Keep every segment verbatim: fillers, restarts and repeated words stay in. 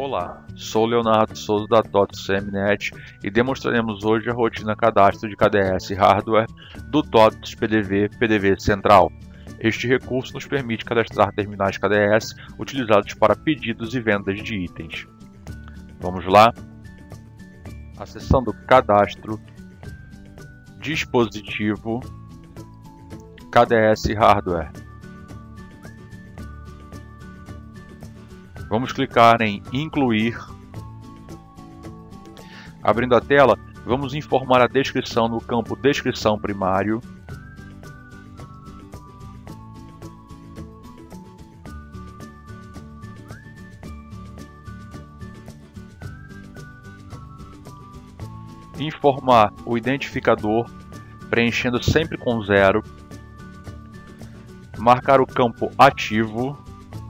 Olá, sou Leonardo Souza da TOTS C M Net e demonstraremos hoje a rotina cadastro de K D S Hardware do TOTS P D V P D V Central. Este recurso nos permite cadastrar terminais K D S utilizados para pedidos e vendas de itens. Vamos lá? Acessando Cadastro, Dispositivo, K D S Hardware. Vamos clicar em Incluir. Abrindo a tela, vamos informar a descrição no campo Descrição primário. Informar o identificador, preenchendo sempre com zero. Marcar o campo Ativo.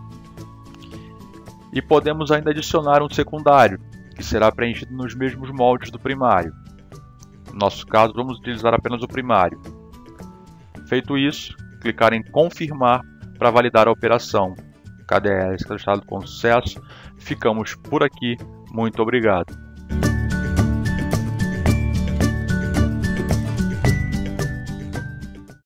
E podemos ainda adicionar um secundário, que será preenchido nos mesmos moldes do primário. No nosso caso, vamos utilizar apenas o primário. Feito isso, clicar em Confirmar para validar a operação. K D S cadastrado com sucesso. Ficamos por aqui. Muito obrigado.